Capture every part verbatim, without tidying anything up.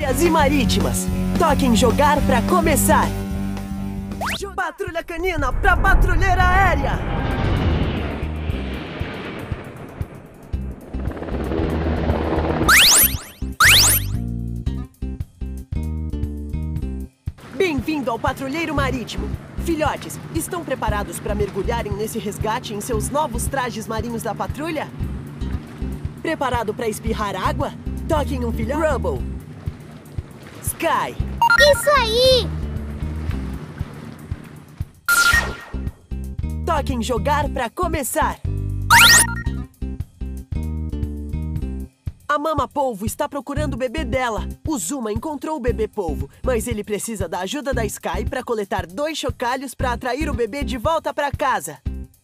E marítimas. Toquem jogar pra começar. Patrulha canina pra patrulheira aérea. Bem-vindo ao patrulheiro marítimo. Filhotes, estão preparados para mergulharem nesse resgate em seus novos trajes marinhos da patrulha? Preparado para espirrar água? Toquem um filhote. Rubble. Sky. Isso aí! Toquem jogar pra começar. A mama polvo está procurando o bebê dela. O Zuma encontrou o bebê polvo, mas ele precisa da ajuda da Sky para coletar dois chocalhos para atrair o bebê de volta para casa.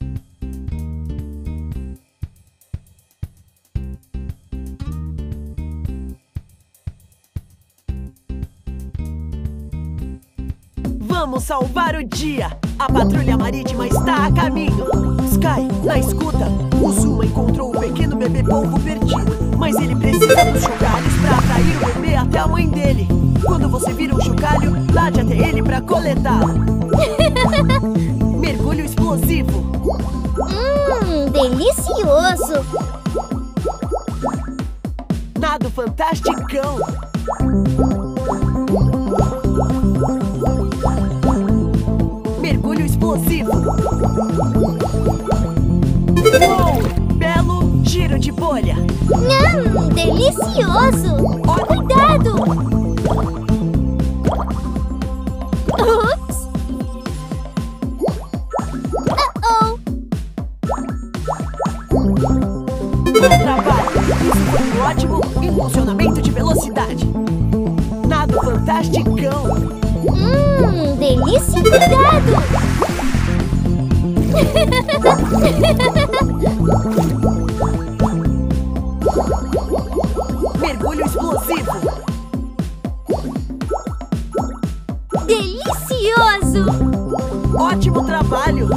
Vamos salvar o dia! A patrulha marítima está a caminho! Sky, na escuta! O Zuma encontrou o pequeno bebê polvo perdido, mas ele precisa dos chocalhos para atrair o bebê até a mãe dele. Quando você vira um chocalho, lade até ele para coletá-lo. Mergulho explosivo! Hum, delicioso! Nado fantasticão! Mergulho explosivo! Uou! Belo giro de bolha! Hum, delicioso! Cuidado! Ups! Uh-oh! Bom trabalho! Isso foi um ótimo impulsionamento de velocidade! Nado fantasticão! Hum, delícia! Cuidado! Mergulho explosivo! Delicioso! Ótimo trabalho!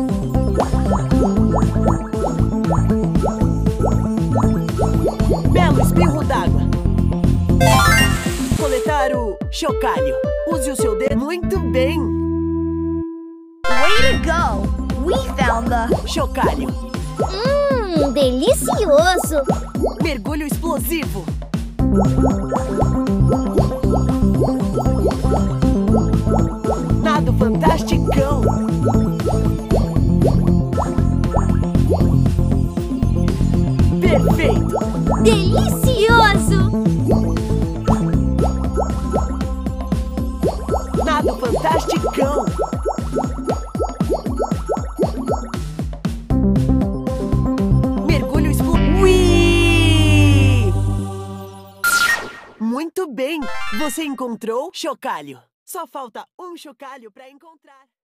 Belo espirro d'água! Coletar o chocalho. Use o seu dedo muito bem. Way to go! We found the Chocalho. Hum, delicioso! Mergulho explosivo. Nado fantasticão. Perfeito. Delicioso! Nado fantasticão. Mergulho explosivo. Ui! Muito bem. Você encontrou chocalho. Só falta um chocalho para encontrar.